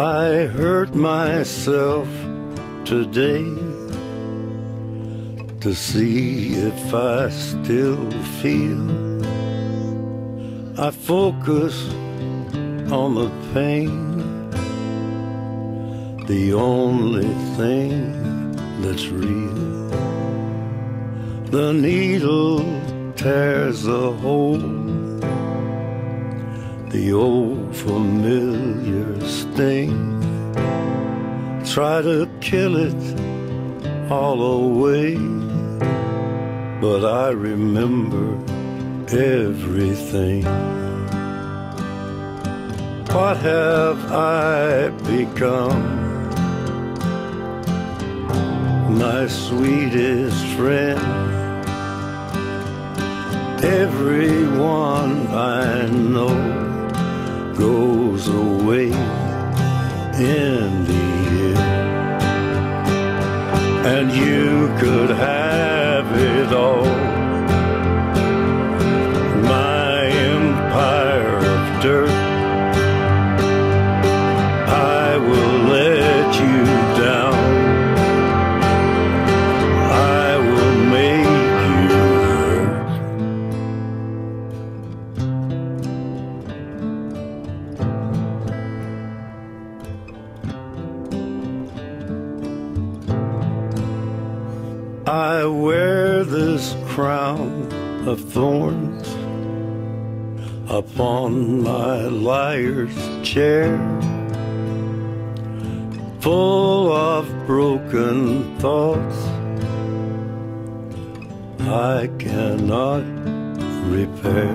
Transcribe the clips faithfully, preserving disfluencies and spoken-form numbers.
I hurt myself today to see if I still feel. I focus on the pain, the only thing that's real. The needle tears a hole, the old familiar sting. Try to kill it all away, but I remember everything. What have I become? My sweetest friend. Everyone I know goes away in the end, and you could have it all. My empire of dirt, I will let you down. I will make you hurt. I wear this crown of thorns upon my liar's chair, full of broken thoughts I cannot repair.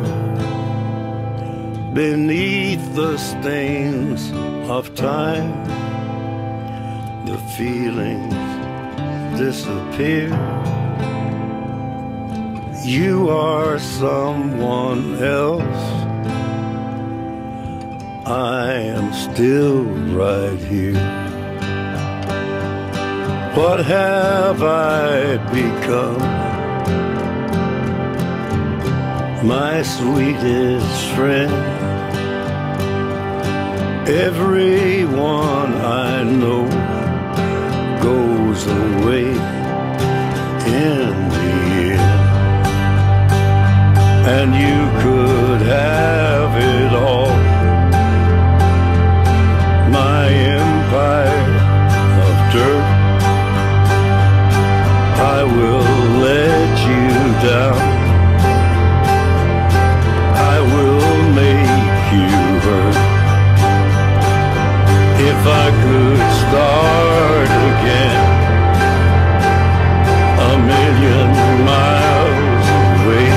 Beneath the stains of time, the feelings disappear. You are someone else, I am still right here. What have I become? My sweetest friend. Everyone I know goes away in the end, and you could have it all. My empire of dirt, I will let you down. I will make you hurt. If I could start again, a million miles away,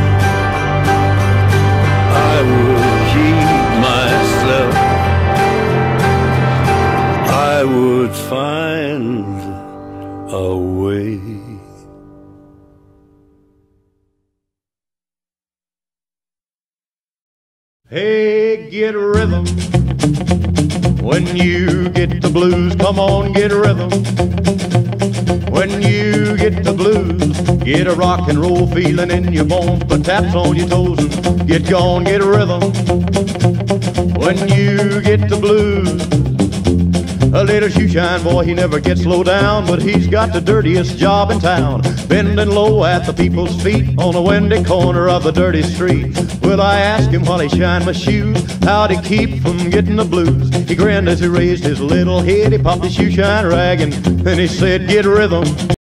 I would keep myself. I would find a way. Hey, get rhythm. When you get the blues, come on, get rhythm. When you get the blues, get a rock and roll feeling in your bones, put taps on your toes and get gone, get rhythm. When you get the blues, a little shoeshine boy, he never gets low down, but he's got the dirtiest job in town, bending low at the people's feet on a windy corner of the dirty street. Well, I asked him while he shined my shoes, how'd he keep from getting the blues? He grinned as he raised his little head, he popped his shoeshine rag, and then he said, get rhythm.